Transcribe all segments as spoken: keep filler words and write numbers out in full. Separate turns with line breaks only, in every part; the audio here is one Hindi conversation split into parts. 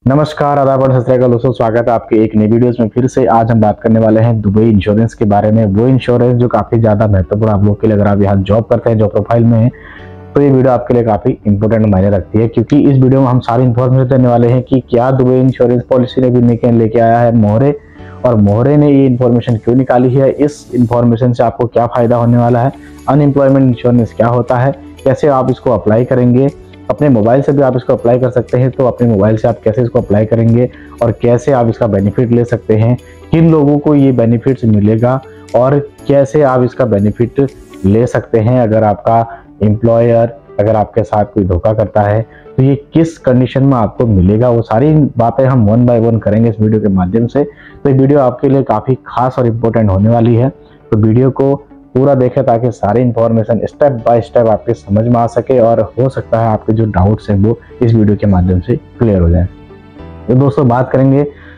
नमस्कार, आदाब और सत श्री अकाल दोस्तों, स्वागत है आपके एक नई वीडियोस में। फिर से आज हम बात करने वाले हैं दुबई इंश्योरेंस के बारे में। वो इंश्योरेंस जो काफी ज्यादा महत्वपूर्ण आप लोग के लिए, अगर आप यहाँ जॉब करते हैं, जॉब प्रोफाइल में है, तो ये वीडियो आपके लिए काफी इंपॉर्टेंट मायने रखती है, क्योंकि इस वीडियो में हम सारी इन्फॉर्मेशन देने वाले हैं कि क्या दुबई इंश्योरेंस पॉलिसी ने भी लेके आया है मोहरे, और मोहरे ने ये इन्फॉर्मेशन क्यों निकाली है, इस इन्फॉर्मेशन से आपको क्या फायदा होने वाला है, अनएम्प्लॉयमेंट इंश्योरेंस क्या होता है, कैसे आप इसको अप्लाई करेंगे, अपने मोबाइल से भी आप इसको अप्लाई कर सकते हैं। तो अपने मोबाइल से आप कैसे इसको अप्लाई करेंगे और कैसे आप इसका बेनिफिट ले सकते हैं, किन लोगों को ये बेनिफिट्स मिलेगा और कैसे आप इसका बेनिफिट ले सकते हैं। अगर आपका एम्प्लॉयर अगर आपके साथ कोई धोखा करता है तो ये किस कंडीशन में आपको मिलेगा, वो सारी बातें हम वन बाय वन करेंगे इस वीडियो के माध्यम से। तो ये वीडियो आपके लिए काफ़ी खास और इम्पोर्टेंट होने वाली है, तो वीडियो को पूरा देखें ताकि सारी इन्फॉर्मेशन स्टेप बाय स्टेप आपके समझ में आ सके और हो सकता है आपके जो डाउट्स हैं वो इस वीडियो के माध्यम से क्लियर हो जाए। तो दोस्तों बात करेंगे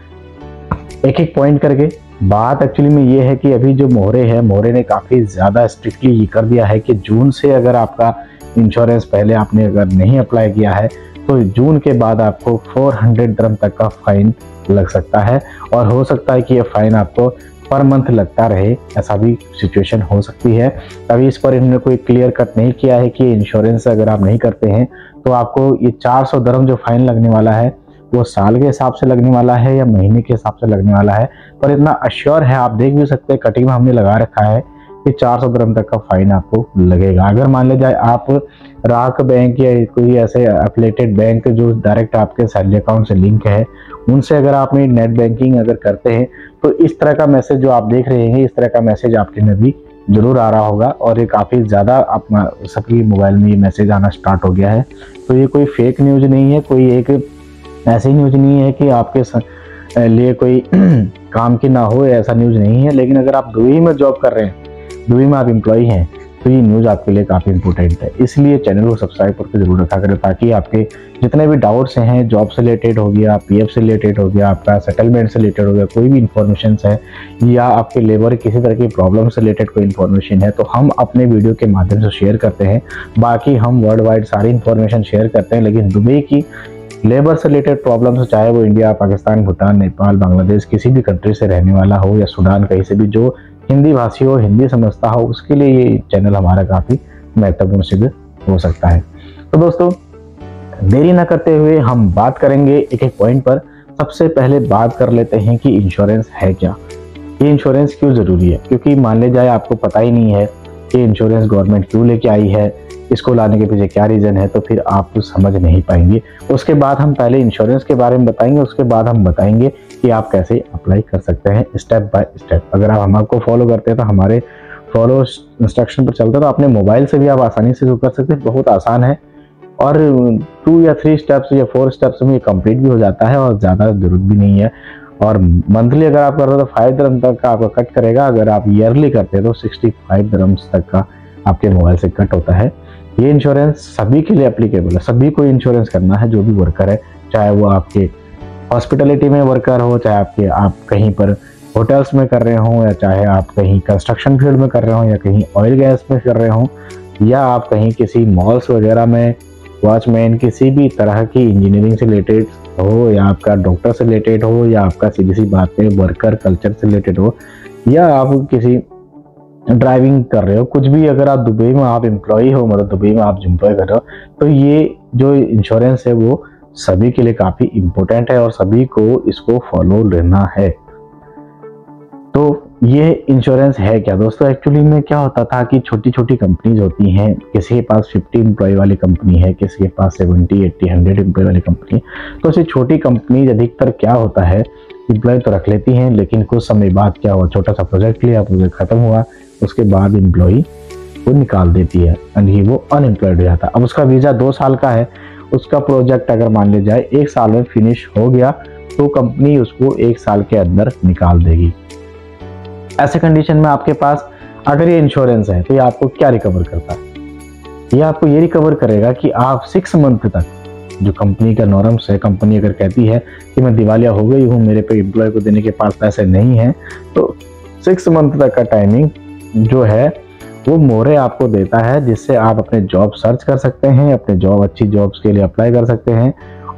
एक एक पॉइंट करके। बात एक्चुअली में ये है कि अभी जो मोहरे है, मोहरे ने काफ़ी ज़्यादा स्ट्रिक्टली ये कर दिया है कि जून से अगर आपका इंश्योरेंस पहले आपने अगर नहीं अप्लाई किया है तो जून के बाद आपको चार सौ दिरहम तक का फाइन लग सकता है, और हो सकता है कि ये फाइन आपको पर मंथ लगता रहे, ऐसा भी सिचुएशन हो सकती है। अभी इस पर इन्होंने कोई क्लियर कट नहीं किया है कि इंश्योरेंस अगर आप नहीं करते हैं तो आपको ये चार सौ दिरहम जो फाइन लगने वाला है वो साल के हिसाब से लगने वाला है या महीने के हिसाब से लगने वाला है, पर इतना अश्योर है, आप देख भी सकते हैं कटिंग में हमने लगा रखा है कि चार सौ दिरहम तक का फाइन आपको लगेगा। अगर मान लीजिए आप राक बैंक या कोई ऐसे एफिलिएटेड बैंक जो डायरेक्ट आपके सैलरी अकाउंट से लिंक है, उनसे अगर आप नेट बैंकिंग अगर करते हैं तो इस तरह का मैसेज जो आप देख रहे हैं, इस तरह का मैसेज आपके में भी जरूर आ रहा होगा, और ये काफ़ी ज़्यादा अपना सबकी मोबाइल में ये मैसेज आना स्टार्ट हो गया है। तो ये कोई फेक न्यूज़ नहीं है, कोई एक ऐसी न्यूज़ नहीं है कि आपके लिए कोई काम की ना हो, ऐसा न्यूज़ नहीं है। लेकिन अगर आप दुबई में जॉब कर रहे हैं, दुबई में आप एम्प्लॉई हैं, तो ये न्यूज़ आपके लिए काफ़ी इंपॉर्टेंट है। इसलिए चैनल को सब्सक्राइब करके जरूर रखा करें ताकि आपके जितने भी डाउट्स हैं, जॉब से रिलेटेड हो गया, पीएफ से रिलेटेड हो गया, आपका सेटलमेंट से रिलेटेड हो गया, कोई भी इन्फॉर्मेशन है, या आपके लेबर किसी तरह की प्रॉब्लम से रिलेटेड कोई इन्फॉर्मेशन है, तो हम अपने वीडियो के माध्यम से शेयर करते हैं। बाकी हम वर्ल्ड वाइड सारी इन्फॉर्मेशन शेयर करते हैं, लेकिन दुबई की लेबर से रिलेटेड प्रॉब्लम्स, चाहे वो इंडिया, पाकिस्तान, भूटान, नेपाल, बांग्लादेश, किसी भी कंट्री से रहने वाला हो, या सूडान, कहीं से भी जो हिंदी भाषी हो, हिंदी समझता हो, उसके लिए ये चैनल हमारा काफ़ी महत्वपूर्ण सिद्ध हो सकता है। तो दोस्तों देरी ना करते हुए हम बात करेंगे एक एक पॉइंट पर। सबसे पहले बात कर लेते हैं कि इंश्योरेंस है क्या, ये इंश्योरेंस क्यों ज़रूरी है। क्योंकि मान ले जाए आपको पता ही नहीं है कि इंश्योरेंस गवर्नमेंट क्यों लेके आई है, इसको लाने के पीछे क्या रीज़न है, तो फिर आप तो समझ नहीं पाएंगे। उसके बाद हम पहले इंश्योरेंस के बारे में बताएंगे, उसके बाद हम बताएंगे कि आप कैसे अप्लाई कर सकते हैं स्टेप बाय स्टेप। अगर आप हमको फॉलो करते हैं तो हमारे फॉलो इंस्ट्रक्शन पर चलते हैं तो अपने मोबाइल से भी आप आसानी से कर सकते हैं, बहुत आसान है, और टू या थ्री स्टेप्स या फोर स्टेप्स में ये कंप्लीट भी हो जाता है और ज़्यादा जरूरत भी नहीं है। और मंथली अगर आप कर रहे हो तो फाइव दिरहम तक का आपका कट करेगा, अगर आप ईयरली करते हैं तो सिक्सटी फाइव दिरहम्स तक का आपके मोबाइल से कट होता है। ये इंश्योरेंस सभी के लिए एप्लीकेबल है, सभी को इंश्योरेंस करना है जो भी वर्कर है, चाहे वो आपके हॉस्पिटलिटी में वर्कर हो, चाहे आपके आप कहीं पर होटल्स में कर रहे हों, या चाहे आप कहीं कंस्ट्रक्शन फील्ड में कर रहे हों, या कहीं ऑयल गैस में कर रहे हों, या आप कहीं किसी मॉल्स वगैरह में वॉचमैन, किसी भी तरह की इंजीनियरिंग से रिलेटेड हो, या आपका डॉक्टर से रिलेटेड हो, या आपका सीधी सी बात है वर्कर कल्चर से रिलेटेड हो, या आप किसी ड्राइविंग कर रहे हो, कुछ भी, अगर आप दुबई में आप एम्प्लॉई हो, मतलब दुबई में आप एम्प्लॉय कर रहे हो, तो ये जो इंश्योरेंस है वो सभी के लिए काफ़ी इम्पोर्टेंट है और सभी को इसको फॉलो लेना है। तो ये इंश्योरेंस है क्या दोस्तों। एक्चुअली में क्या होता था कि छोटी छोटी कंपनीज होती हैं, किसी के पास फिफ्टी एम्प्लॉय वाली कंपनी है, किसी के पास सेवेंटी एट्टी हंड्रेड एम्प्लॉय वाली कंपनी है। तो ऐसी छोटी कंपनीज अधिकतर क्या होता है, एम्प्लॉय तो रख लेती हैं, लेकिन कुछ समय बाद क्या हुआ, छोटा सा प्रोजेक्ट लिया, प्रोजेक्ट खत्म हुआ, उसके बाद एम्प्लॉई को निकाल देती है, यानी वो अनएम्प्लॉयड हो जाता है। अब उसका वीज़ा दो साल का है, उसका प्रोजेक्ट अगर मान लिया जाए एक साल में फिनिश हो गया, तो कंपनी उसको एक साल के अंदर निकाल देगी। ऐसे कंडीशन में आपके पास अगर ये इंश्योरेंस है तो ये आपको क्या रिकवर करता है, ये आपको ये रिकवर करेगा कि आप सिक्स मंथ तक, जो कंपनी का नॉर्म्स है, कंपनी अगर कहती है कि मैं दिवालिया हो गई हूँ, मेरे पे एम्प्लॉय को देने के पास पैसे नहीं हैं, तो सिक्स मंथ तक का टाइमिंग जो है वो मोहरे आपको देता है, जिससे आप अपने जॉब सर्च कर सकते हैं, अपने जॉब अच्छी जॉब्स के लिए अप्लाई कर सकते हैं,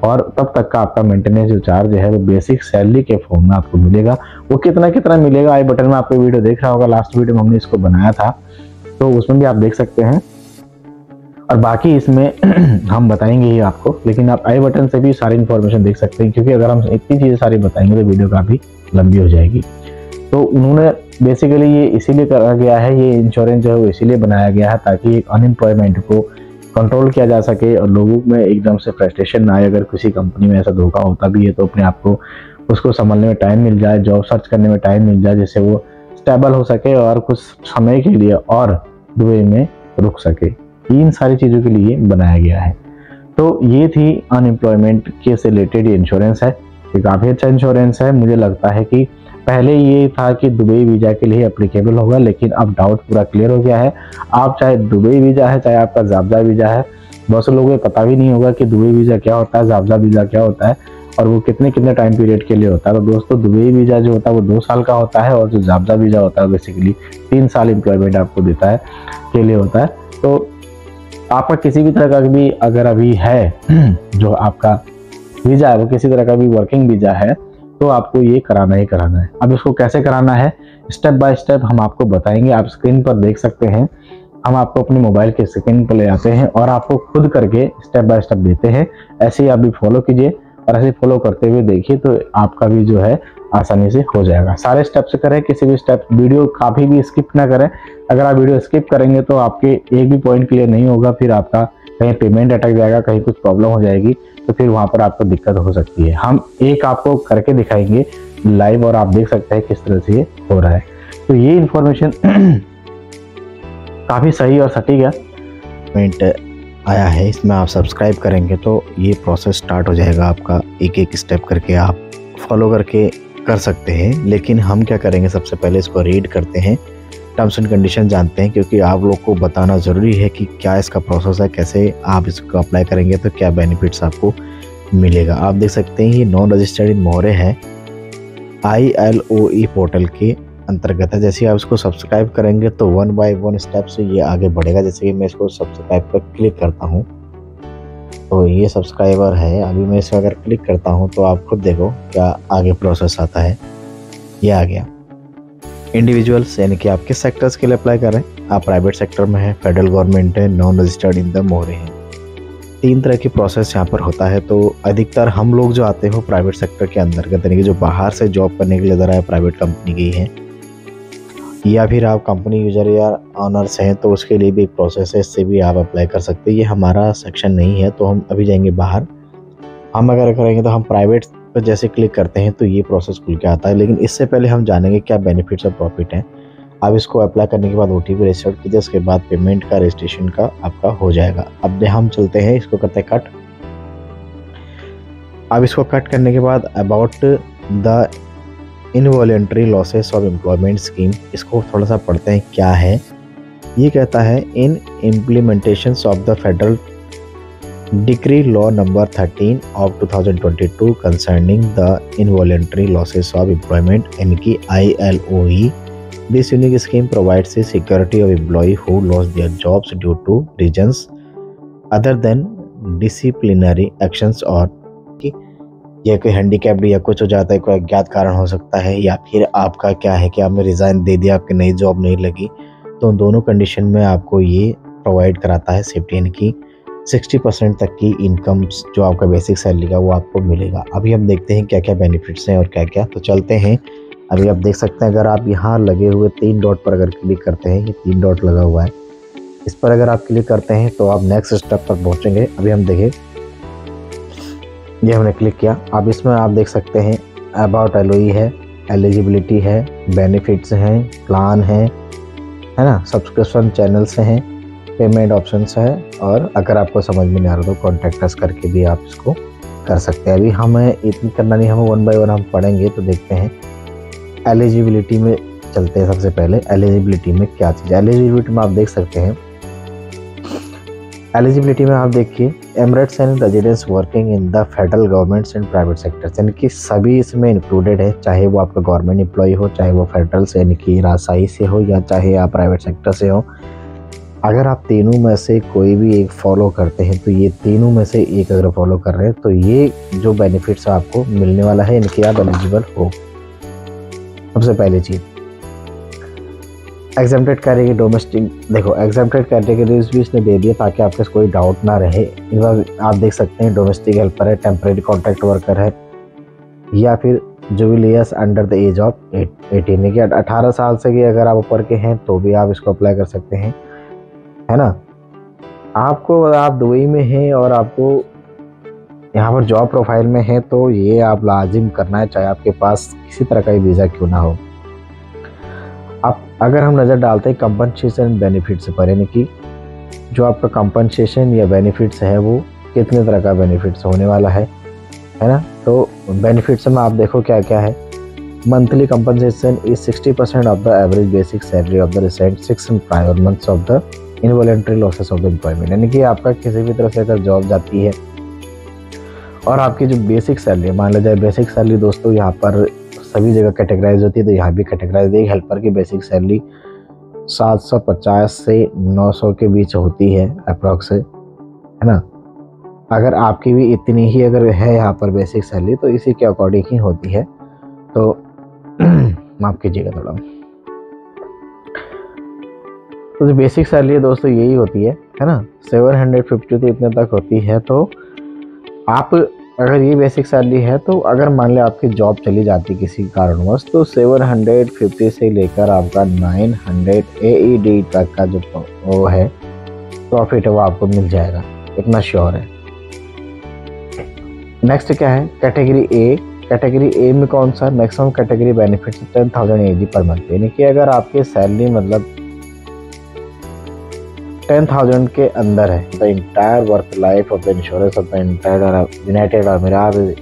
और तब तक का आपका मेंटेनेंस जो चार्ज है वो बेसिक सैलरी के फॉर्म में आपको मिलेगा। वो कितना कितना मिलेगा आई बटन में आपको वीडियो देख रहा होगा, लास्ट वीडियो में हमने इसको बनाया था तो उसमें भी आप देख सकते हैं, और बाकी इसमें हम बताएंगे ही आपको, लेकिन आप आई बटन से भी सारी इन्फॉर्मेशन देख सकते हैं, क्योंकि अगर हम इतनी चीज़ें सारी बताएंगे तो वीडियो काफ़ी लंबी हो जाएगी। तो उन्होंने बेसिकली ये इसीलिए करा गया है, ये इंश्योरेंस जो है वो इसीलिए बनाया गया है ताकि अनएम्प्लॉयमेंट को कंट्रोल किया जा सके और लोगों में एकदम से फ्रस्ट्रेशन ना आए। अगर किसी कंपनी में ऐसा धोखा होता भी है तो अपने आप को उसको संभालने में टाइम मिल जाए, जॉब सर्च करने में टाइम मिल जाए, जिससे वो स्टेबल हो सके और कुछ समय के लिए और दुबई में रुक सके। इन सारी चीज़ों के लिए बनाया गया है। तो ये थी अनएम्प्लॉयमेंट के से रिलेटेड इंश्योरेंस है। ये काफ़ी अच्छा इंश्योरेंस है। मुझे लगता है कि पहले ये था कि दुबई वीज़ा के लिए एप्लीकेबल होगा, लेकिन अब डाउट पूरा क्लियर हो गया है। आप चाहे दुबई वीज़ा है चाहे आपका ज़ाब्ता वीज़ा है, बहुत से लोगों को पता भी नहीं होगा कि दुबई वीज़ा क्या होता है, ज़ाब्ता वीज़ा क्या होता है और वो कितने कितने टाइम पीरियड के लिए होता है। तो दोस्तों दुबई वीज़ा जो होता है वो दो साल का होता है और जो ज़ाब्ता वीज़ा होता है बेसिकली तीन साल एम्प्लॉयमेंट आपको देता है के लिए होता है। तो आपका किसी भी तरह का भी अगर अभी है जो आपका वीज़ा है वो किसी तरह का भी वर्किंग वीज़ा है तो आपको ये कराना ही कराना है। अब इसको कैसे कराना है स्टेप बाय स्टेप हम आपको बताएंगे। आप स्क्रीन पर देख सकते हैं, हम आपको अपने मोबाइल के स्क्रीन पर ले आते हैं और आपको खुद करके स्टेप बाय स्टेप देते हैं। ऐसे ही आप भी फॉलो कीजिए और ऐसे फॉलो करते हुए देखिए तो आपका भी जो है आसानी से हो जाएगा। सारे स्टेप से करें, किसी भी स्टेप वीडियो काफ़ी भी स्किप ना करें। अगर आप वीडियो स्किप करेंगे तो आपके एक भी पॉइंट क्लियर नहीं होगा, फिर आपका कहीं पेमेंट अटक जाएगा, कहीं कुछ प्रॉब्लम हो जाएगी, तो फिर वहाँ पर आपको दिक्कत हो सकती है। हम एक आपको करके दिखाएंगे लाइव और आप देख सकते हैं किस तरह से ये हो रहा है। तो ये इन्फॉर्मेशन काफ़ी सही और सटीक है।
पेमेंट आया है, इसमें आप सब्सक्राइब करेंगे तो ये प्रोसेस स्टार्ट हो जाएगा आपका। एक एक स्टेप करके आप फॉलो करके कर सकते हैं। लेकिन हम क्या करेंगे, सबसे पहले इसको रीड करते हैं, टर्म्स एंड कंडीशन जानते हैं, क्योंकि आप लोग को बताना ज़रूरी है कि क्या इसका प्रोसेस है, कैसे आप इसको अप्लाई करेंगे तो क्या बेनिफिट्स आपको मिलेगा। आप देख सकते हैं ये नॉन रजिस्टर्ड इन मोहरे है, आई एल ओ ई पोर्टल के अंतर्गत है। जैसे आप इसको सब्सक्राइब करेंगे तो वन बाय वन स्टेप से ये आगे बढ़ेगा। जैसे कि मैं इसको सब्सक्राइब पर क्लिक करता हूँ तो ये सब्सक्राइबर है। अभी मैं इसमें अगर क्लिक करता हूँ तो आप खुद देखो क्या आगे प्रोसेस आता है। ये आ गया इंडिविजुअल्स, यानी कि आप किस सेक्टर्स के लिए अप्लाई कर रहे हैं। आप प्राइवेट सेक्टर में है, फेडरल गवर्नमेंट है, non registered in the MOHRE हैं। तीन तरह की प्रोसेस यहाँ पर होता है। तो अधिकतर हम लोग जो आते हो प्राइवेट सेक्टर के अंतर्गत, यानी कि जो बाहर से जॉब करने के लिए इधर आए प्राइवेट कंपनी की है, या फिर आप कंपनी यूजर या ऑनर्स हैं तो उसके लिए भी एक प्रोसेस है, इससे भी आप अप्लाई कर सकते हैं। ये हमारा सेक्शन नहीं है तो हम अभी जाएंगे बाहर। हम अगर करेंगे तो हम प्राइवेट पर जैसे क्लिक करते हैं तो ये प्रोसेस खुल के आता है। लेकिन इससे पहले हम जानेंगे क्या बेनिफिट्स और प्रॉफिट हैं। आप इसको अप्लाई करने के बाद ओ टी पी रजिस्टर कीजिए, उसके बाद पेमेंट का रजिस्ट्रेशन का आपका हो जाएगा। अब हम चलते हैं, इसको करते हैं कट। अब इसको कट करने के बाद about the involuntary losses of employment scheme, इसको थोड़ा सा पढ़ते हैं क्या है। ये कहता है in implementations of the federal decree law number thirteen of two thousand twenty two concerning the involuntary losses of employment, यानी कि I L O E, this unique scheme provides security of employee who lost their jobs due to reasons other than disciplinary actions, और कि या कोई हैंडीकैप्ड या कुछ हो जाता है, कोई अज्ञात कारण हो सकता है, या फिर आपका क्या है कि आपने रिज़ाइन दे दिया, आपकी नई जॉब नहीं लगी, तो दोनों कंडीशन में आपको ये प्रोवाइड कराता है सेफ्टी, यानी कि साठ परसेंट तक की इनकम जो आपका बेसिक सैलरी का वो आपको मिलेगा। अभी हम देखते हैं क्या क्या बेनिफिट्स हैं और क्या क्या। तो चलते हैं, अभी आप देख सकते हैं अगर आप यहाँ लगे हुए तीन डॉट पर अगर क्लिक करते हैं, ये तीन डॉट लगा हुआ है, इस पर अगर आप क्लिक करते हैं तो आप नेक्स्ट स्टेप पर पहुँचेंगे। अभी हम देखें, ये हमने क्लिक किया। अब इसमें आप देख सकते हैं अबाउट एलओई है, एलिजिबिलिटी है, बेनिफिट्स हैं, प्लान है, है ना, सब्सक्रिप्शन चैनल्स हैं, पेमेंट ऑप्शंस है, और अगर आपको समझ में नहीं आ रहा तो कॉन्टैक्ट अस करके भी आप इसको कर सकते हैं। अभी हमें इतनी करना नहीं, हमें वन बाय वन हम पढ़ेंगे। तो देखते हैं एलिजिबिलिटी में चलते हैं। सबसे पहले एलिजिबिलिटी में क्या चीज़ है। एलिजिबिलिटी में आप देख सकते हैं, एलिजिबिलिटी में आप देखिए Emirates and residents working in the federal governments and private sectors, यानी कि सभी इसमें इंक्लूडेड है, चाहे वो आपका गवर्नमेंट एम्प्लॉय हो, चाहे वो फेडरल से यानी कि राजशाही से हो, या चाहे आप प्राइवेट सेक्टर से हो। अगर आप तीनों में से कोई भी एक फॉलो करते हैं तो ये तीनों में से एक अगर फॉलो कर रहे हैं तो ये जो बेनिफिट्स आपको मिलने वाला है इनके आप एलिजिबल हो। सबसे पहली चीज़ एग्जेम्प्टेड कैटेगरी डोमेस्टिक, देखो एग्जेम्प्टेड कैटेगरीज भी इसने दे दिया ताकि आपके कोई डाउट ना रहे। इस बार आप देख सकते हैं डोमेस्टिक हेल्पर है, टेम्परेरी कॉन्ट्रैक्ट वर्कर है, या फिर juveniles under the age of eighteen, यानी कि अठारह साल से भी अगर आप ऊपर के हैं तो भी आप इसको अप्लाई कर सकते हैं, है ना। आपको आप दुबई में हैं और आपको यहाँ पर जॉब प्रोफाइल में है तो ये आप लाजिम करना है, चाहे आपके पास किसी तरह का वीज़ा क्यों ना हो। अब अगर हम नज़र डालते हैं कंपनसेशन बेनिफिट्स पर, यानी कि जो आपका कंपनसेशन या बेनिफिट्स है वो कितने तरह का बेनिफिट्स होने वाला है है ना। तो बेनिफिट्स में आप देखो क्या क्या है। Monthly compensation is sixty percent of the average basic salary of the recent six and prior months of the involuntary losses of the employment, यानी कि आपका किसी भी तरह से अगर जॉब जाती है और आपकी जो बेसिक सैलरी, मान लीजिए बेसिक सैलरी दोस्तों यहाँ पर सभी जगह कैटेगराइज होती है तो यहाँ भी कैटेगराइज है। हेल्पर की बेसिक सैलरी सात सौ पचास से नौ सौ के बीच होती है अप्रॉक्स, है ना। अगर आपकी भी इतनी ही अगर है यहाँ पर बेसिक सैलरी तो इसी के अकॉर्डिंग ही होती है। तो माफ़ कीजिएगा थोड़ा। तो जो बेसिक सैलरी है दोस्तों यही होती है है ना, सेवन हंड्रेड फिफ्टी तो इतने तक होती है। तो आप अगर ये बेसिक सैलरी है तो अगर मान लें आपकी जॉब चली जाती किसी कारणवश तो सेवन हंड्रेड फिफ्टी से लेकर आपका nine hundred A E D तक का जो वो है प्रॉफिट है वो आपको मिल जाएगा, इतना श्योर है। नेक्स्ट क्या है कैटेगरी ए। कैटेगरी ए में कौन सा maximum category benefit ten thousand A D per month, यानी कि अगर आपकी सैलरी मतलब टेन थाउजेंड के अंदर है the entire work life of the insurance of the entire United Arab Emirates,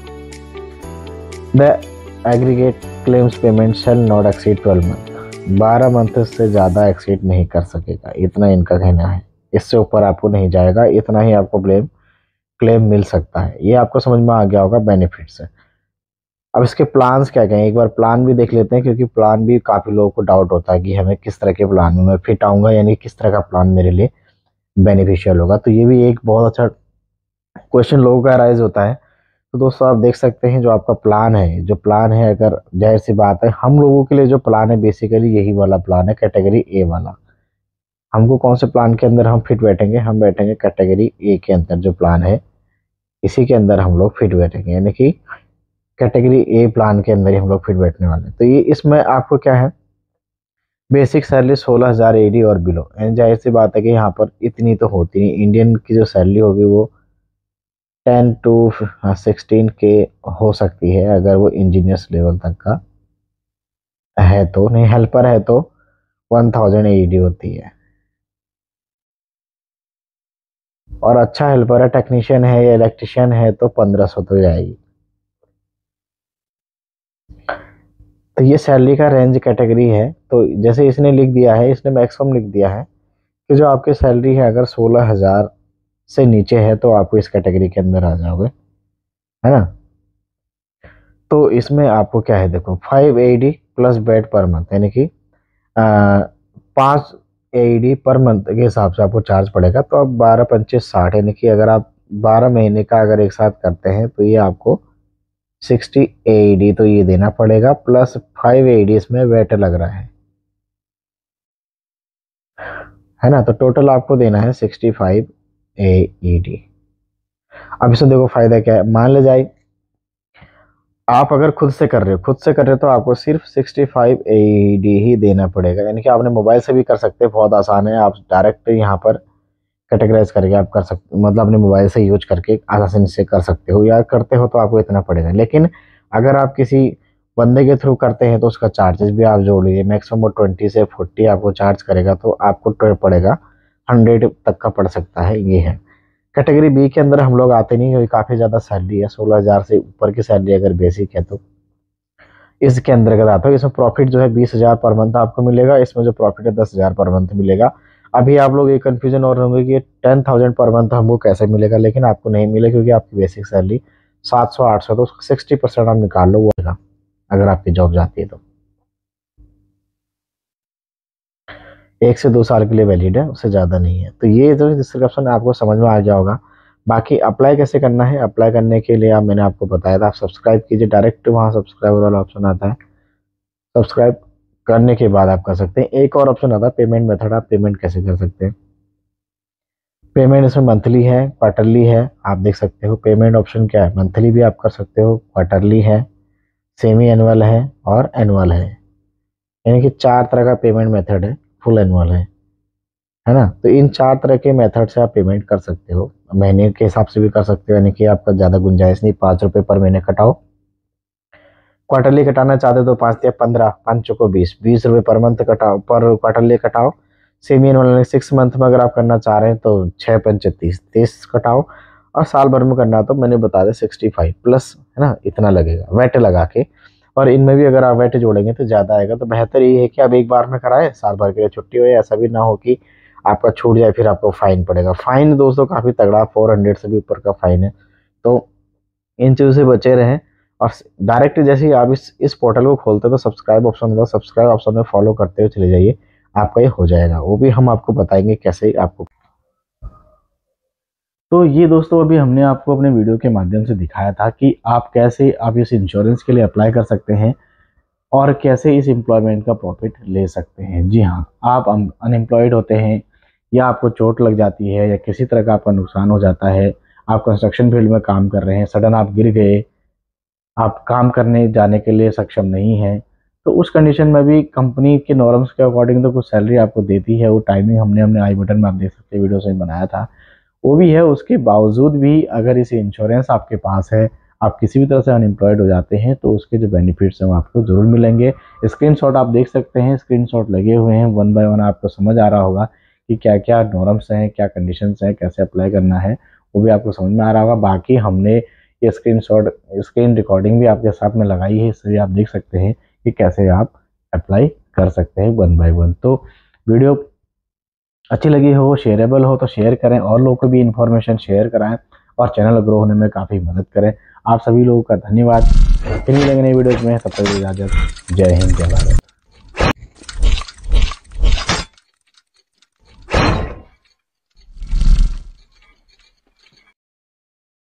the aggregate claims payment shall not exceed twelve month, बारह मंथ से ज़्यादा एक्सीड नहीं कर सकेगा, इतना इनका कहना है। इससे ऊपर आपको नहीं जाएगा, इतना ही आपको क्लेम क्लेम मिल सकता है। ये आपको समझ में आ गया होगा बेनिफिट से। अब इसके प्लान्स क्या क्या हैं, एक बार प्लान भी देख लेते हैं, क्योंकि प्लान भी काफ़ी लोगों को डाउट होता है कि हमें किस तरह के प्लान में मैं फिट आऊँगा, यानी किस तरह का प्लान मेरे लिए बेनिफिशियल होगा। तो ये भी एक बहुत अच्छा क्वेश्चन लोगों का राइज होता है। तो दोस्तों आप देख सकते हैं जो आपका प्लान है, जो प्लान है अगर जाहिर सी बात है हम लोगों के लिए जो प्लान है बेसिकली यही वाला प्लान है, कैटेगरी ए वाला। हमको कौन से प्लान के अंदर हम फिट बैठेंगे, हम बैठेंगे कैटेगरी ए के अंदर, जो प्लान है इसी के अंदर हम लोग फिट बैठेंगे, यानी कि कैटेगरी ए प्लान के अंदर ही हम लोग फिट बैठने वाले हैं। तो ये इसमें आपको क्या है बेसिक सैलरी सोलह हज़ार एडी और बिलो, यानी जाहिर सी बात है कि यहाँ पर इतनी तो होती नहीं। इंडियन की जो सैलरी होगी वो टेन टू सिक्सटीन के हो सकती है अगर वो इंजीनियर्स लेवल तक का है तो, नहीं हेल्पर है तो वन थाउजेंड एडी होती है। और अच्छा हेल्पर है, टेक्नीशियन है या इलेक्ट्रिशियन है तो पंद्रह सौ तो जाएगी। तो ये सैलरी का रेंज कैटेगरी है। तो जैसे इसने लिख दिया है, इसने मैक्सिमम लिख दिया है कि जो आपकी सैलरी है अगर सोलह हज़ार से नीचे है तो आपको इस कैटेगरी के अंदर आ जाओगे, है ना। तो इसमें आपको क्या है देखो five A D plus VAT per month, यानी कि पाँच ए डी पर मंथ के हिसाब से आपको चार्ज पड़ेगा। तो आप बारह पंचे साठ, यानी कि अगर आप बारह महीने का अगर एक साथ करते हैं तो ये आपको सिक्सटी ए डी तो ये देना पड़ेगा, प्लस फाइव ए डी इसमें वेट लग रहा है है ना। तो टोटल आपको देना है सिक्सटी फाइव ए डी। अब इसमें देखो फायदा क्या है, मान ले जाए आप अगर खुद से कर रहे हो खुद से कर रहे हो तो आपको सिर्फ सिक्सटी फाइव ए डी ही देना पड़ेगा, यानी कि आपने मोबाइल से भी कर सकते हैं, बहुत आसान है। आप डायरेक्ट यहाँ पर कैटेगराइज करके आप कर सकते, मतलब अपने मोबाइल से यूज करके आसानी से कर सकते हो, या करते हो तो आपको इतना पड़ेगा। लेकिन अगर आप किसी बंदे के थ्रू करते हैं तो उसका चार्जेस भी आप जोड़ लीजिए, मैक्सिमम ट्वेंटी से फोर्टी आपको चार्ज करेगा तो आपको पड़ेगा हंड्रेड तक का पड़ सकता है। ये है कैटेगरी बी के अंदर हम लोग आते नहीं, क्योंकि काफ़ी ज़्यादा सैलरी है, सोलह हज़ार से ऊपर की सैलरी अगर बेसिक है तो इसके अंतर्गत आता है। इसमें प्रॉफिट जो है बीस हज़ार पर मंथ आपको मिलेगा, इसमें जो प्रॉफिट है दस हज़ार पर मंथ मिलेगा। अभी आप लोग ये कन्फ्यूजन और होंगे कि टेन थाउजेंड पर मंथ हमको कैसे मिलेगा, लेकिन आपको नहीं मिलेगा क्योंकि आपकी बेसिक सैलरी सात सौ आठ सौ, तो उसका सिक्सटी परसेंट आप निकाल लो वो अगर आपकी जॉब जाती है तो। एक से दो साल के लिए वैलिड है, उससे ज़्यादा नहीं है। तो ये जो डिस्क्रिप्शन आपको समझ में आ गया होगा। बाकी अप्लाई कैसे करना है, अप्लाई करने के लिए आप मैंने आपको बताया था, आप सब्सक्राइब कीजिए, डायरेक्ट वहाँ सब्सक्राइबर वाला ऑप्शन आता है, सब्सक्राइब करने के बाद आप कर सकते हैं। एक और ऑप्शन आता है पेमेंट मेथड, आप पेमेंट कैसे कर सकते हैं। पेमेंट इसमें मंथली है, क्वार्टरली है, आप देख सकते हो। पेमेंट ऑप्शन क्या है, मंथली भी आप कर सकते हो, क्वार्टरली है, सेमी एनुअल है और एनुअल है, यानी कि चार तरह का पेमेंट मेथड है, फुल एनुअल है, है ना। तो इन चार तरह के मेथड से आप पेमेंट कर सकते हो, महीने के हिसाब से भी कर सकते हो, यानी कि आपका ज़्यादा गुंजाइश नहीं, पाँच रुपये पर महीने कटाओ। क्वार्टरली कटाना चाहते तो पाँच या पंद्रह, पाँच को बीस, बीस रुपये पर मंथ कटाओ, पर क्वार्टरली कटाओ। सेमी एनुअल सिक्स मंथ में अगर आप करना चाह रहे हैं तो छः पंच तीस, तीस कटाओ। और साल भर में करना तो मैंने बता दिया सिक्सटी फाइव प्लस, है ना, इतना लगेगा वेट लगा के। और इनमें भी अगर आप वेट जोड़ेंगे तो ज़्यादा आएगा। तो बेहतर ये है कि आप एक बार में कराएं, साल भर के लिए छुट्टी हो, ऐसा भी ना हो कि आपका छूट जाए फिर आपको फाइन पड़ेगा। फाइन दोस्तों काफ़ी तगड़ा, फोर हंड्रेड से भी ऊपर का फाइन है। तो इन चीज़ों से बचे रहें। और डायरेक्ट जैसे ही आप इस इस पोर्टल को खोलते हैं तो सब्सक्राइब ऑप्शन होगा, सब्सक्राइब ऑप्शन में फॉलो करते हुए चले जाइए, आपका ये हो जाएगा। वो भी हम आपको बताएंगे कैसे आपको।
तो ये दोस्तों अभी हमने आपको अपने वीडियो के माध्यम से दिखाया था कि आप कैसे आप इस इंश्योरेंस के लिए अप्लाई कर सकते हैं और कैसे इस एम्प्लॉयमेंट का प्रॉफिट ले सकते हैं। जी हाँ, आप अनएम्प्लॉयड होते हैं या आपको चोट लग जाती है या किसी तरह का आपका नुकसान हो जाता है, आप कंस्ट्रक्शन फील्ड में काम कर रहे हैं, सडन आप गिर गए, आप काम करने जाने के लिए सक्षम नहीं हैं, तो उस कंडीशन में भी कंपनी के नॉर्म्स के अकॉर्डिंग तो कुछ सैलरी आपको देती है। वो टाइमिंग हमने हमने आई बटन में आप देख सकते हैं, वीडियो से बनाया था, वो भी है। उसके बावजूद भी अगर इसे इंश्योरेंस आपके पास है, आप किसी भी तरह से अनएम्प्लॉयड हो जाते हैं तो उसके जो बेनिफिट्स हैं वो आपको ज़रूर मिलेंगे। स्क्रीनशॉट आप देख सकते हैं, स्क्रीनशॉट लगे हुए हैं, वन बाय वन आपको समझ आ रहा होगा कि क्या क्या नॉर्म्स हैं, क्या कंडीशंस हैं, कैसे अप्लाई करना है, वो भी आपको समझ में आ रहा होगा। बाकी हमने ये स्क्रीनशॉट स्क्रीन रिकॉर्डिंग भी आपके साथ में लगाई है, इससे आप देख सकते हैं कि कैसे आप अप्लाई कर सकते हैं वन बाय वन। तो वीडियो अच्छी लगी हो, शेयरेबल हो तो शेयर करें, और लोगों को भी इन्फॉर्मेशन शेयर कराएं और चैनल ग्रो होने में काफ़ी मदद करें। आप सभी लोगों का धन्यवाद। फिर मिलेंगे नई वीडियोज में, तब तक इजाज़त। जय हिंद, जय भारत।